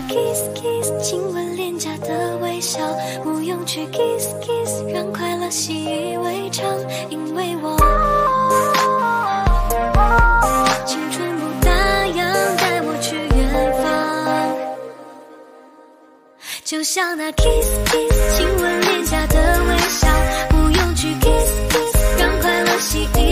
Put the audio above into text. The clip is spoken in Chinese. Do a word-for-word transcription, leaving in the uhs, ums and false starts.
kiss kiss， 亲吻脸颊的微笑，不用去 kiss kiss， 让快乐习以为常，因为我青春不打烊，带我去远方，就像那 kiss kiss， 亲吻脸颊的微笑，不用去 kiss kiss， 让快乐习以为常。